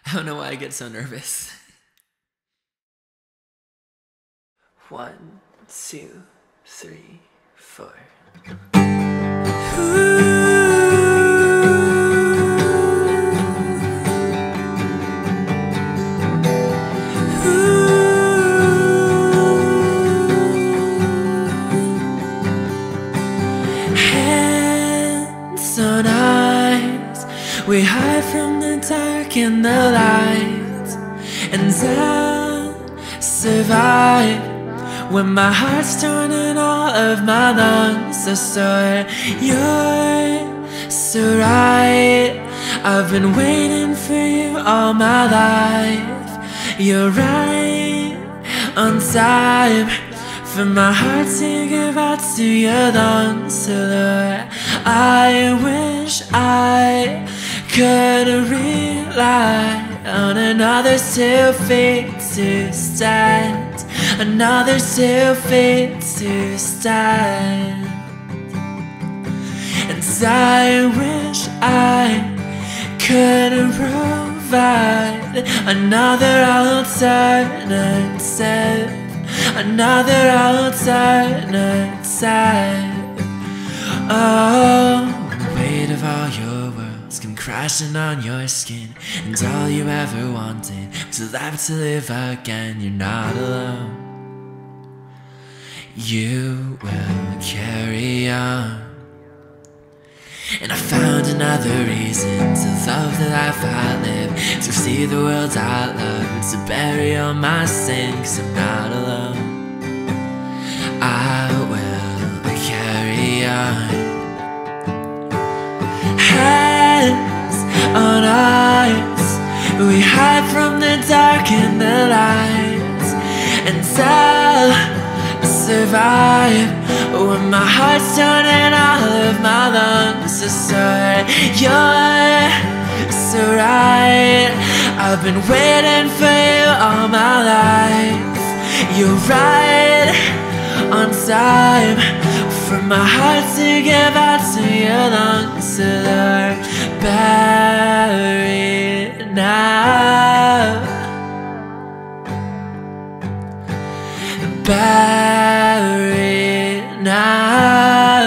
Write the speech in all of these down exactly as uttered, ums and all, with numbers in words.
I don't know why I get so nervous. One, two, three, four. Hands on eyes, we hide from the dark and the light, and I'll survive when my heart's torn and all of my lungs are sore. You're so right, I've been waiting for you all my life. You're right on time for my heart to give out to your lungs. Lord, I wish I could rely on another's two feet to stand, another's two feet to stand. And I wish I could provide another alternative, another alternative. Oh, the weight of all your worlds come crashing on your skin, and all you ever wanted was a life to live again. You're not alone, you will carry on. And I found another reason to love the life I live, to see the world I love, and to bury all my sin, 'cause I'm not alone. I will carry on. Hands on eyes, we hide from the dark and the light, and I'll survive when my heart's torn and all of my lungs are sore. You're so right, I've been waiting for you all my life. You're right on time for my heart to give out to your lungs. They're buried now, buried now.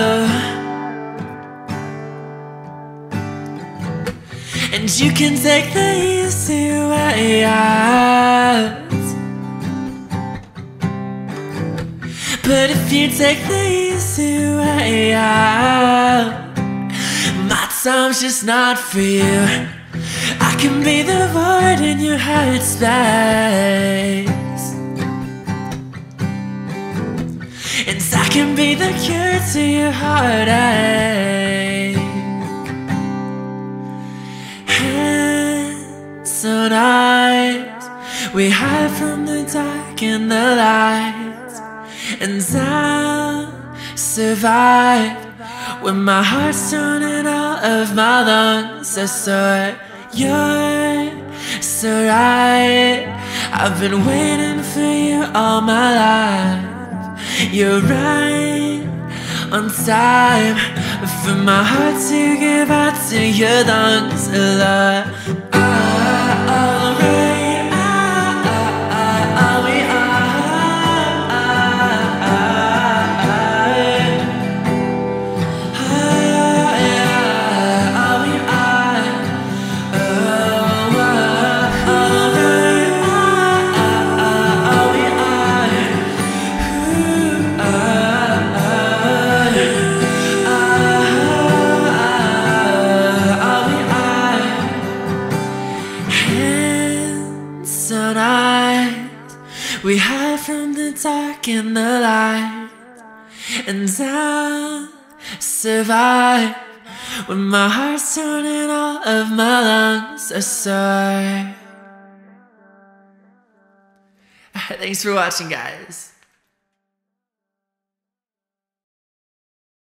And you can take the easy way out, but if you take the easy way out, my time's just not for you. I can be the void in your heart space, and I can be the cure to your heartache. Hands on eyes, we hide from the dark and the light, and I'll survive when my heart's torn and all of my lungs are sore. You're so right, I've been waiting for you all my life. You're right on time for my heart to give out to your lungs. Love, all right. We hide from the dark and the light, and I'll survive when my heart's torn and all of my lungs are sore. Alright, thanks for watching, guys.